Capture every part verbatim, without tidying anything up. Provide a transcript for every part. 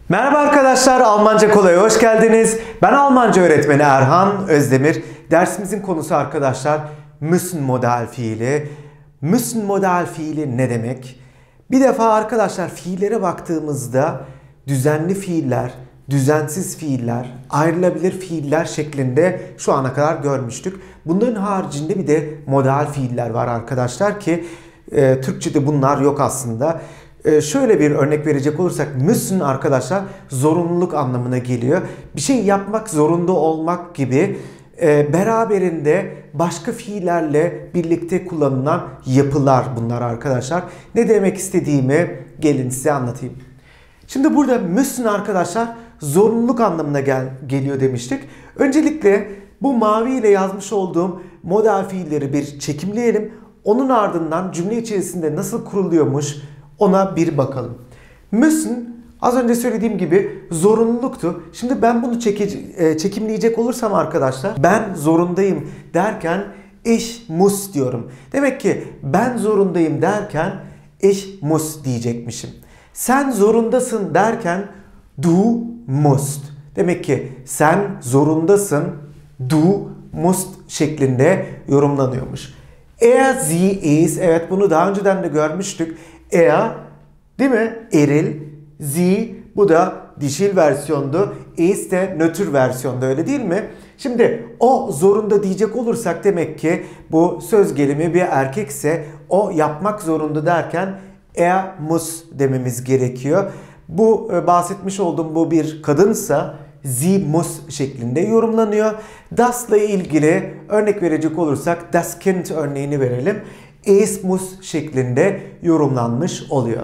Merhaba arkadaşlar, Almanca Kolay'a hoş geldiniz. Ben Almanca öğretmeni Erhan Özdemir. Dersimizin konusu arkadaşlar müssen modal fiili. Müssen modal fiili ne demek? Bir defa arkadaşlar fiillere baktığımızda düzenli fiiller, düzensiz fiiller, ayrılabilir fiiller şeklinde şu ana kadar görmüştük. Bunların haricinde bir de modal fiiller var arkadaşlar ki e, Türkçe'de bunlar yok aslında. Ee, şöyle bir örnek verecek olursak müssen arkadaşlar zorunluluk anlamına geliyor. Bir şey yapmak zorunda olmak gibi e, beraberinde başka fiillerle birlikte kullanılan yapılar bunlar arkadaşlar. Ne demek istediğimi gelin size anlatayım. Şimdi burada müssen arkadaşlar zorunluluk anlamına gel geliyor demiştik. Öncelikle bu mavi ile yazmış olduğum modal fiilleri bir çekimleyelim. Onun ardından cümle içerisinde nasıl kuruluyormuş ona bir bakalım. Müssen az önce söylediğim gibi zorunluluktu. Şimdi ben bunu çeke, çekimleyecek olursam arkadaşlar ben zorundayım derken ich muss diyorum. Demek ki ben zorundayım derken ich muss diyecekmişim. Sen zorundasın derken du musst. Demek ki sen zorundasın du musst şeklinde yorumlanıyormuş. Er, sie, is, evet bunu daha önceden de görmüştük. Er, değil mi? Eril. Sie, bu da dişil versiyondu. Is de nötr versiyonda, öyle değil mi? Şimdi o zorunda diyecek olursak demek ki bu söz gelimi bir erkekse o yapmak zorunda derken er muss dememiz gerekiyor. Bu bahsetmiş olduğum bu bir kadınsa sie muss şeklinde yorumlanıyor. Das'la ilgili örnek verecek olursak das Kind örneğini verelim. Es muss şeklinde yorumlanmış oluyor.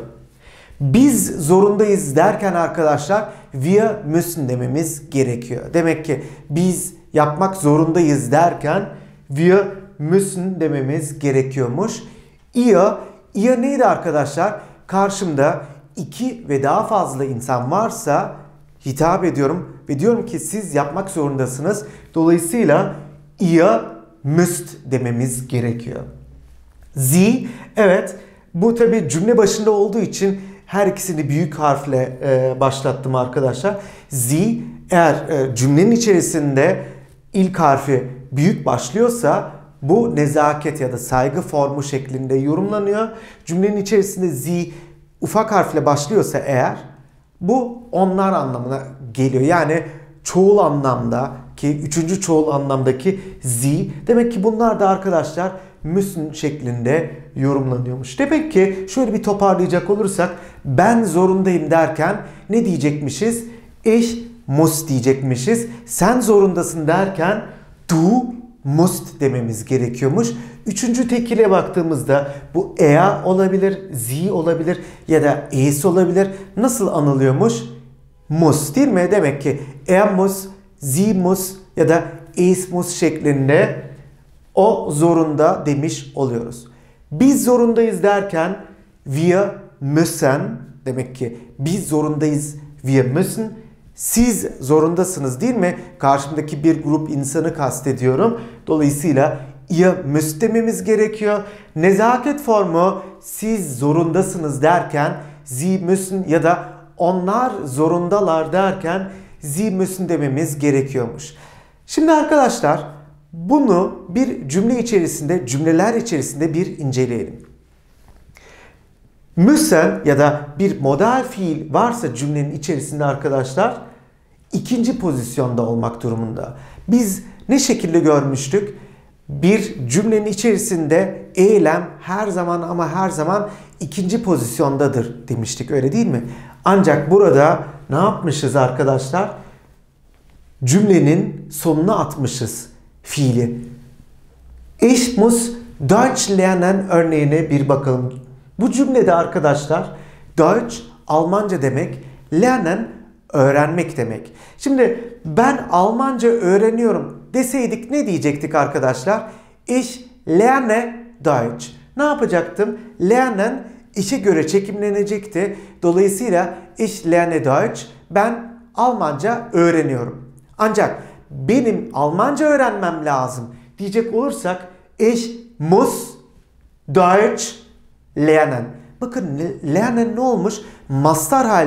Biz zorundayız derken arkadaşlar wir müssen dememiz gerekiyor. Demek ki biz yapmak zorundayız derken wir müssen dememiz gerekiyormuş. Ihr, ihr neydi arkadaşlar? Karşımda iki ve daha fazla insan varsa hitap ediyorum ve diyorum ki siz yapmak zorundasınız. Dolayısıyla ihr müsst dememiz gerekiyor. Sie, evet bu tabi cümle başında olduğu için her ikisini büyük harfle e, başlattım arkadaşlar. Sie eğer e, cümlenin içerisinde ilk harfi büyük başlıyorsa bu nezaket ya da saygı formu şeklinde yorumlanıyor. Cümlenin içerisinde sie ufak harfle başlıyorsa eğer bu onlar anlamına geliyor. Yani çoğul anlamda ki üçüncü çoğul anlamdaki sie, demek ki bunlar da arkadaşlar müssen şeklinde yorumlanıyormuş. Demek ki şöyle bir toparlayacak olursak ben zorundayım derken ne diyecekmişiz? Ich muss diyecekmişiz. Sen zorundasın derken du musst dememiz gerekiyormuş. Üçüncü tekile baktığımızda bu er olabilir, sie olabilir ya da es olabilir. Nasıl anılıyormuş? Muss değil mi? Demek ki er muss, sie muss ya da es muss şeklinde o zorunda demiş oluyoruz. Biz zorundayız derken wir müssen, demek ki biz zorundayız, wir müssen. Siz zorundasınız değil mi? Karşımdaki bir grup insanı kastediyorum. Dolayısıyla ihr müsst dememiz gerekiyor. Nezaket formu siz zorundasınız derken sie müssen ya da onlar zorundalar derken sie müssen dememiz gerekiyormuş. Şimdi arkadaşlar bunu bir cümle içerisinde, cümleler içerisinde bir inceleyelim. Müssen ya da bir modal fiil varsa cümlenin içerisinde arkadaşlar ikinci pozisyonda olmak durumunda. Biz ne şekilde görmüştük? Bir cümlenin içerisinde eylem her zaman ama her zaman ikinci pozisyondadır demiştik, öyle değil mi? Ancak burada ne yapmışız arkadaşlar? Cümlenin sonuna atmışız fiili. Ich muss Deutsch lernen örneğine bir bakalım. Bu cümlede arkadaşlar Deutsch Almanca demek, lernen öğrenmek demek. Şimdi ben Almanca öğreniyorum deseydik ne diyecektik arkadaşlar? Ich lerne Deutsch. Ne yapacaktım? Lernen işe göre çekimlenecekti. Dolayısıyla ich lerne Deutsch, ben Almanca öğreniyorum. Ancak benim Almanca öğrenmem lazım diyecek olursak ich muss Deutsch lernen. Bakın lernen ne olmuş? Mastar halde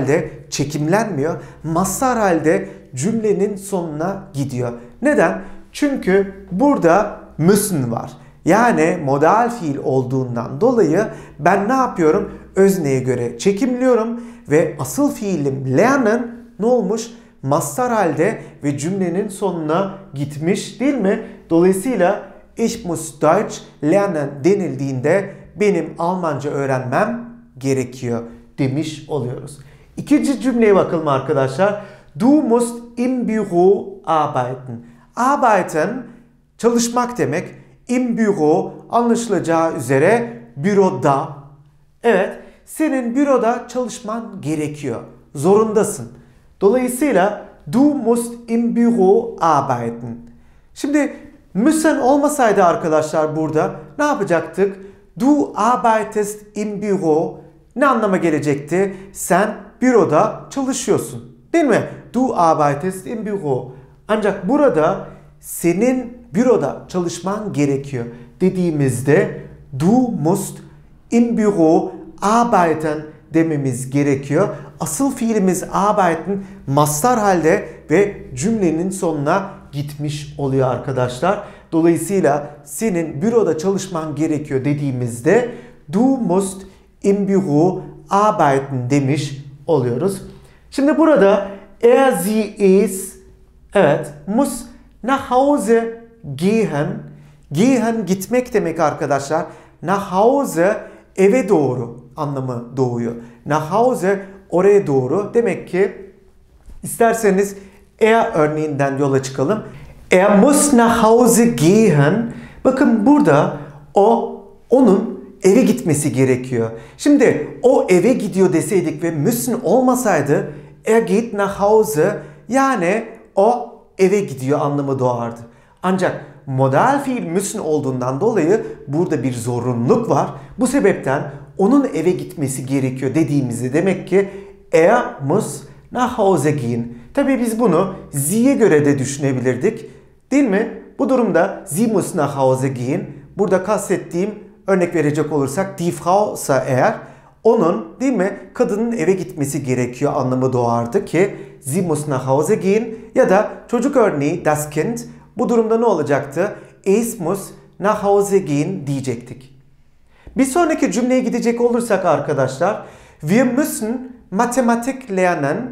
çekimlenmiyor. Mazhar halde cümlenin sonuna gidiyor. Neden? Çünkü burada müssen var. Yani modal fiil olduğundan dolayı ben ne yapıyorum? Özneye göre çekimliyorum ve asıl fiilim lernen ne olmuş? Mazhar halde ve cümlenin sonuna gitmiş değil mi? Dolayısıyla ich muss Deutsch lernen denildiğinde benim Almanca öğrenmem gerekiyor demiş oluyoruz. İkinci cümleye bakalım arkadaşlar. Du musst im Büro arbeiten. Arbeiten çalışmak demek. Im Büro anlaşılacağı üzere büroda. Evet, senin büroda çalışman gerekiyor. Zorundasın. Dolayısıyla du musst im Büro arbeiten. Şimdi müssen olmasaydı arkadaşlar burada ne yapacaktık? Du arbeitest im Büro ne anlama gelecekti? Sen büroda çalışıyorsun. Değil mi? Du arbeitest im Büro. Ancak burada senin büroda çalışman gerekiyor dediğimizde du musst im Büro arbeiten dememiz gerekiyor. Asıl fiilimiz arbeiten mazhar halde ve cümlenin sonuna gitmiş oluyor arkadaşlar. Dolayısıyla senin büroda çalışman gerekiyor dediğimizde du musst im Büro arbeiten demiş oluyoruz. Şimdi burada er, sie, es, evet, muss nach Hause gehen. Gehen gitmek demek arkadaşlar. Nach Hause eve doğru anlamı doğuyor. Nach Hause oraya doğru. Demek ki isterseniz er örneğinden yola çıkalım. Er muss nach Hause gehen. Bakın burada o, onun eve gitmesi gerekiyor. Şimdi o eve gidiyor deseydik ve müssen olmasaydı er geht nach Hause yani o eve gidiyor anlamı doğardı. Ancak modal fiil müssen olduğundan dolayı burada bir zorunluluk var. Bu sebepten onun eve gitmesi gerekiyor dediğimizde demek ki er muss nach Hause gehen. Tabii biz bunu sie'ye göre de düşünebilirdik. Değil mi? Bu durumda sie muss nach Hause gehen. Burada kastettiğim örnek verecek olursak die Frau ise eğer onun değil mi kadının eve gitmesi gerekiyor anlamı doğardı ki sie muss nach Hause gehen ya da çocuk örneği das Kind bu durumda ne olacaktı? Es muss nach Hause gehen diyecektik. Bir sonraki cümleye gidecek olursak arkadaşlar wir müssen Mathematik lernen.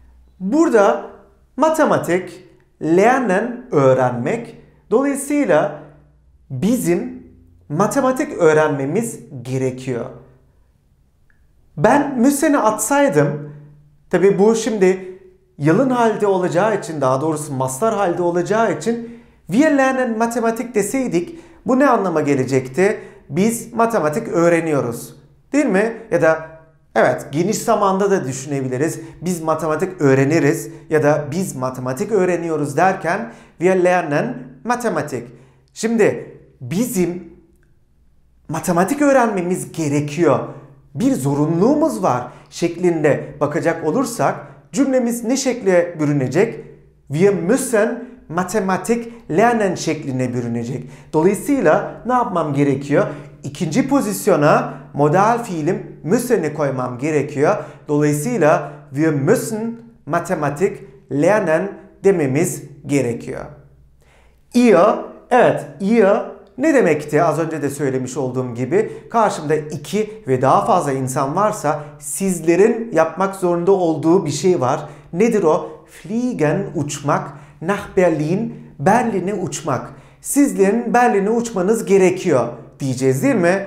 Burada matematik lernen öğrenmek. Dolayısıyla bizim matematik öğrenmemiz gerekiyor. Ben müsseni atsaydım, tabi bu şimdi yalın halde olacağı için, daha doğrusu mazhar halde olacağı için wir lernen matematik deseydik bu ne anlama gelecekti? Biz matematik öğreniyoruz. Değil mi? Ya da evet geniş zamanda da düşünebiliriz. Biz matematik öğreniriz ya da biz matematik öğreniyoruz derken wir lernen matematik. Şimdi bizim matematik öğrenmemiz gerekiyor. Bir zorunluluğumuz var şeklinde bakacak olursak cümlemiz ne şekle bürünecek? Wir müssen Mathematik lernen şekline bürünecek. Dolayısıyla ne yapmam gerekiyor? İkinci pozisyona modal fiilim müssen'i koymam gerekiyor. Dolayısıyla wir müssen Mathematik lernen dememiz gerekiyor. Ihr, evet ihr ne demekti? Az önce de söylemiş olduğum gibi karşımda iki ve daha fazla insan varsa sizlerin yapmak zorunda olduğu bir şey var. Nedir o? Fliegen, uçmak. Nach Berlin, Berlin'e uçmak. Sizlerin Berlin'e uçmanız gerekiyor diyeceğiz değil mi?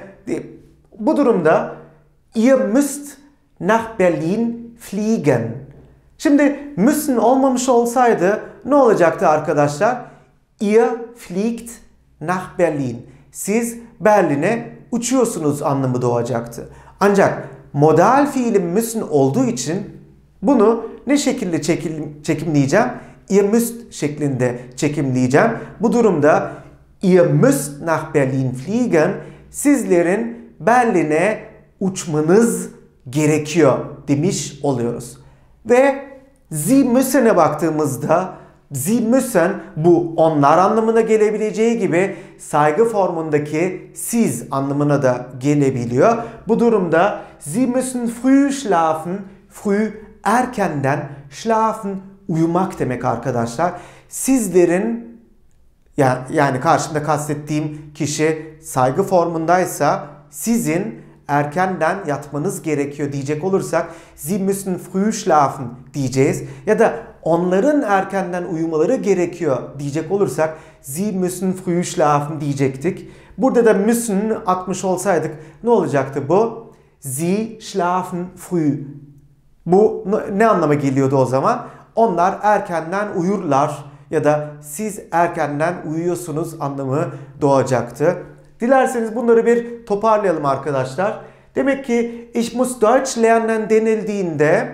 Bu durumda ihr müsst nach Berlin fliegen. Şimdi müssen olmamış olsaydı ne olacaktı arkadaşlar? Ihr fliegt nach Berlin. Siz Berlin'e uçuyorsunuz anlamı doğacaktı. Ancak modal fiilim müssen olduğu için bunu ne şekilde çekim, çekimleyeceğim? Ihr müsst şeklinde çekimleyeceğim. Bu durumda ihr müsst nach Berlin fliegen. Sizlerin Berlin'e uçmanız gerekiyor demiş oluyoruz. Ve sie müssen'e baktığımızda sie müssen bu onlar anlamına gelebileceği gibi saygı formundaki siz anlamına da gelebiliyor. Bu durumda sie müssen früh schlafen, früh erkenden schlafen uyumak demek arkadaşlar. Sizlerin yani, yani karşımda kastettiğim kişi saygı formundaysa sizin erkenden yatmanız gerekiyor diyecek olursak Sie müssen früh schlafen diyeceğiz. Ya da onların erkenden uyumaları gerekiyor diyecek olursak Sie müssen früh schlafen diyecektik. Burada da müssen atmış olsaydık ne olacaktı bu? Sie schlafen früh. Bu ne anlama geliyordu o zaman? Onlar erkenden uyurlar ya da siz erkenden uyuyorsunuz anlamı doğacaktı. Dilerseniz bunları bir toparlayalım arkadaşlar. Demek ki ich muss Deutsch lernen denildiğinde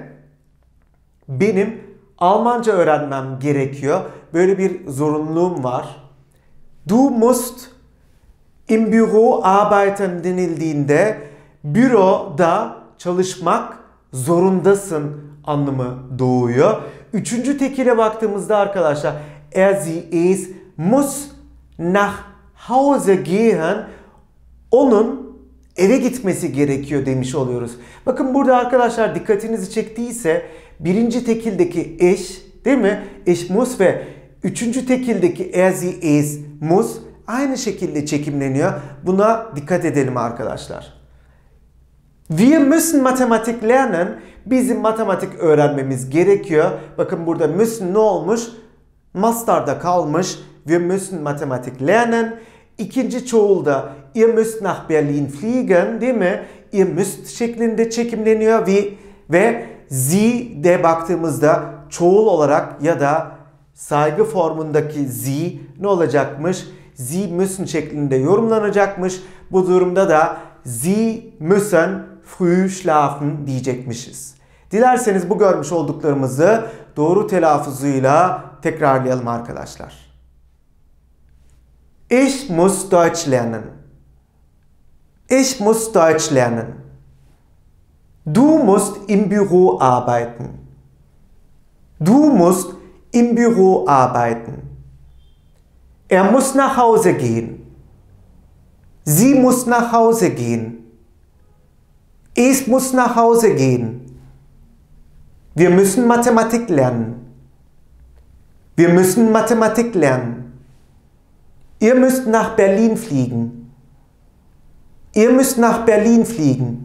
benim Almanca öğrenmem gerekiyor. Böyle bir zorunluluğum var. Du musst im Büro arbeiten denildiğinde büroda çalışmak zorundasın anlamı doğuyor. Üçüncü tekile baktığımızda arkadaşlar er sie es muss nach Hause gehen, onun eve gitmesi gerekiyor demiş oluyoruz. Bakın burada arkadaşlar dikkatinizi çektiyse birinci tekildeki eş değil mi? Ich muss ve üçüncü tekildeki er sie es muss aynı şekilde çekimleniyor. Buna dikkat edelim arkadaşlar. Wir müssen Mathematik lernen. Bizim matematik öğrenmemiz gerekiyor. Bakın burada müssen ne olmuş? Mastarda kalmış. Wir müssen Mathematik lernen. İkinci çoğulda ihr müsst nach Berlin fliegen değil mi? Ihr müsst şeklinde çekimleniyor ve, ve sie de baktığımızda çoğul olarak ya da saygı formundaki sie ne olacakmış? Sie müssen şeklinde yorumlanacakmış. Bu durumda da Sie müssen früh schlafen diyecekmişiz. Dilerseniz bu görmüş olduklarımızı doğru telaffuzuyla tekrarlayalım arkadaşlar. Ich muss Deutsch lernen. Ich muss Deutsch lernen. Du musst im Büro arbeiten. Du musst im Büro arbeiten. Er muss nach Hause gehen. Sie muss nach Hause gehen. Ich muss nach Hause gehen. Wir müssen Mathematik lernen. Wir müssen Mathematik lernen. Ihr müsst nach Berlin fliegen. Ihr müsst nach Berlin fliegen.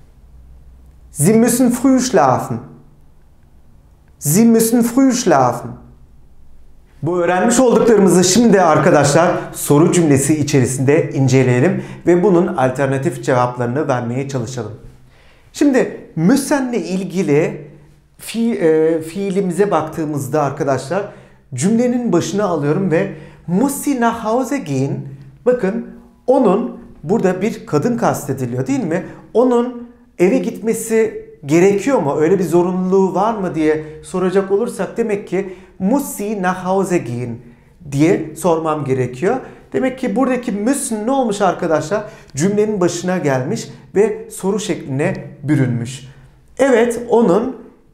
Sie müssen früh schlafen. Sie müssen früh schlafen. Bu öğrenmiş olduklarımızı şimdi arkadaşlar soru cümlesi içerisinde inceleyelim ve bunun alternatif cevaplarını vermeye çalışalım. Şimdi müssenle ilgili fi, e, fiilimize baktığımızda arkadaşlar cümlenin başına alıyorum ve muss sie nach Hause gehen. Bakın onun burada bir kadın kastediliyor değil mi? Onun eve gitmesi gerekiyor mu? Öyle bir zorunluluğu var mı diye soracak olursak demek ki muss sie nach Hause gehen diye sormam gerekiyor. Demek ki buradaki müssen ne olmuş arkadaşlar? Cümlenin başına gelmiş ve soru şekline bürünmüş. Evet, onun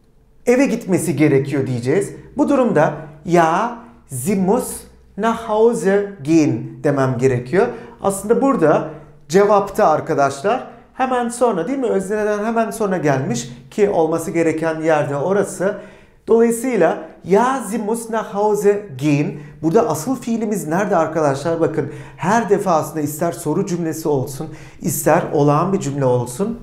eve gitmesi gerekiyor diyeceğiz. Bu durumda ja, sie muss nach Hause gehen demem gerekiyor. Aslında burada cevapta arkadaşlar hemen sonra değil mi? Özneden hemen sonra gelmiş ki olması gereken yerde orası. Dolayısıyla ja, sie muss nach Hause gehen. Burada asıl fiilimiz nerede arkadaşlar? Bakın her defasında ister soru cümlesi olsun, ister olağan bir cümle olsun.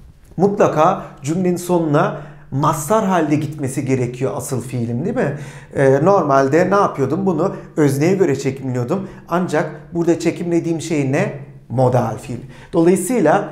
Mutlaka cümlenin sonuna mastar halde gitmesi gerekiyor asıl fiilim değil mi? Ee, normalde ne yapıyordum? Bunu özneye göre çekimliyordum. Ancak burada çekimlediğim şey ne? Modal fiil. Dolayısıyla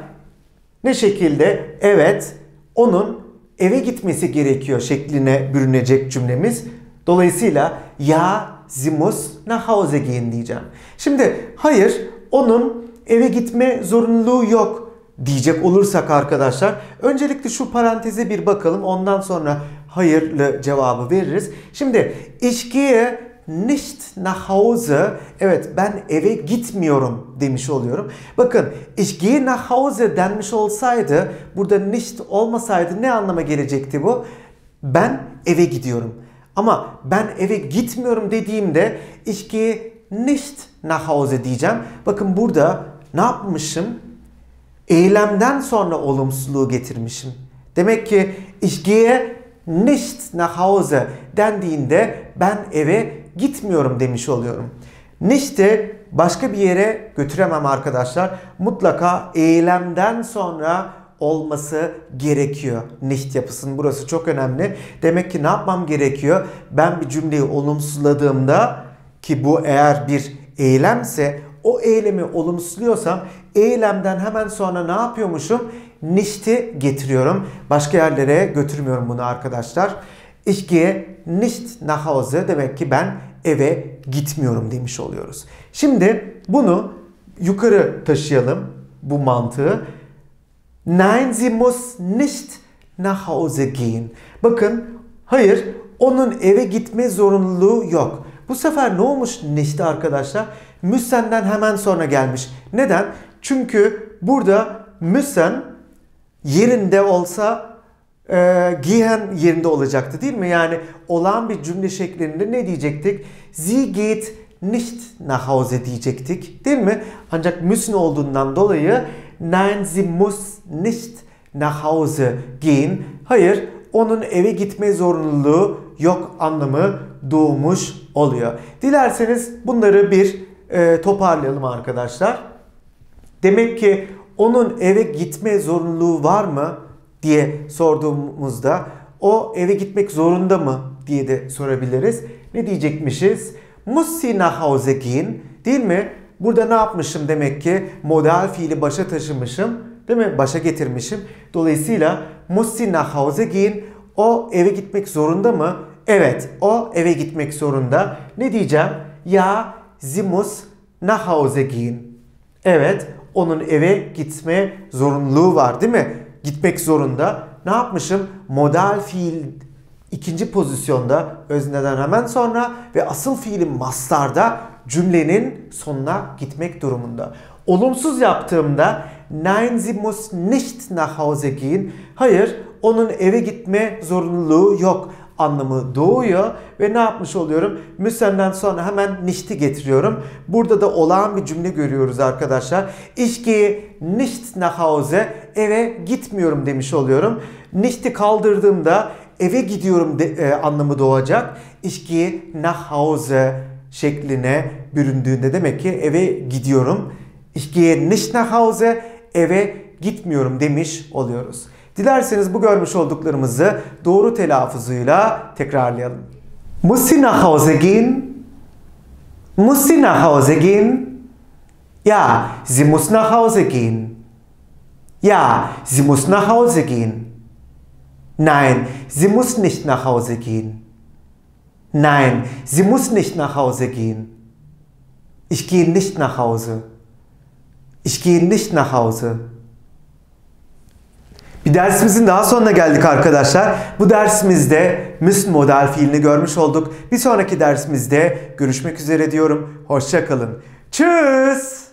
ne şekilde? Evet, onun eve gitmesi gerekiyor şekline bürünecek cümlemiz. Dolayısıyla ja, sie muss nach Hause gehen diyeceğim. Şimdi hayır, onun eve gitme zorunluluğu yok diyecek olursak arkadaşlar öncelikle şu paranteze bir bakalım. Ondan sonra hayırlı cevabı veririz. Şimdi ich gehe nicht nach Hause. Evet, ben eve gitmiyorum demiş oluyorum. Bakın ich gehe nach Hause denmiş olsaydı, burada nicht olmasaydı ne anlama gelecekti bu? Ben eve gidiyorum. Ama ben eve gitmiyorum dediğimde ich gehe nicht nach Hause diyeceğim. Bakın burada ne yapmışım? Eylemden sonra olumsuzluğu getirmişim. Demek ki ich gehe nicht nach Hause dendiğinde ben eve gitmiyorum demiş oluyorum. Nicht'i başka bir yere götüremem arkadaşlar. Mutlaka eylemden sonra olması gerekiyor. Nicht yapısının burası çok önemli. Demek ki ne yapmam gerekiyor? Ben bir cümleyi olumsuzladığımda, ki bu eğer bir eylemse, o eylemi olumsuzluyorsam eylemden hemen sonra ne yapıyormuşum? Nicht'i getiriyorum. Başka yerlere götürmüyorum bunu arkadaşlar. Ich gehe nicht nach Hause demek ki ben eve gitmiyorum demiş oluyoruz. Şimdi bunu yukarı taşıyalım, bu mantığı. Nein, sie muss nicht nach Hause gehen. Bakın, hayır, onun eve gitme zorunluluğu yok. Bu sefer ne olmuş nicht arkadaşlar? Müssen'den hemen sonra gelmiş. Neden? Çünkü burada müssen yerinde olsa e, gehen yerinde olacaktı değil mi? Yani olağan bir cümle şeklinde ne diyecektik? Sie geht nicht nach Hause diyecektik değil mi? Ancak müssen olduğundan dolayı nein, sie muss nicht nach Hause gehen. Hayır, onun eve gitme zorunluluğu yok anlamı doğmuş oluyor. Dilerseniz bunları bir e, toparlayalım arkadaşlar. Demek ki onun eve gitme zorunluluğu var mı diye sorduğumuzda o eve gitmek zorunda mı diye de sorabiliriz. Ne diyecekmişiz? Muss sie nach Hause gehen, değil mi? Burada ne yapmışım demek ki? Modal fiili başa taşımışım, değil mi? Başa getirmişim. Dolayısıyla muss sie nach Hause gehen, o eve gitmek zorunda mı? Evet, o eve gitmek zorunda. Ne diyeceğim? Ya, sie muss nach Hause gehen. Evet, onun eve gitme zorunluluğu var değil mi? Gitmek zorunda. Ne yapmışım? Modal fiil ikinci pozisyonda özneden hemen sonra ve asıl fiilin mastarda cümlenin sonuna gitmek durumunda. Olumsuz yaptığımda nein, sie muss nicht nach Hause gehen. Hayır, onun eve gitme zorunluluğu yok anlamı doğuyor ve ne yapmış oluyorum? Müssen'den sonra hemen nicht'i getiriyorum. Burada da olağan bir cümle görüyoruz arkadaşlar. Ich gehe nicht nach Hause, eve gitmiyorum demiş oluyorum. Nicht'i kaldırdığımda eve gidiyorum de, e, anlamı doğacak. Ich gehe nach Hause şekline büründüğünde demek ki eve gidiyorum. Ich gehe nicht nach Hause, eve gitmiyorum demiş oluyoruz. Dilerseniz bu görmüş olduklarımızı doğru telaffuzuyla tekrarlayalım. Muss sie nach Hause gehen? Muss sie nach Hause gehen? Ja, sie muss nach Hause gehen. Ja, sie muss nach Hause gehen. Nein, sie muss nicht nach Hause gehen. Nein, sie muss nicht nach Hause gehen. Ich gehe nicht nach Hause. Ich gehe nicht nach Hause. Bir dersimizin daha sonuna geldik arkadaşlar. Bu dersimizde müssen modal fiilini görmüş olduk. Bir sonraki dersimizde görüşmek üzere diyorum. Hoşça kalın. Tschüss.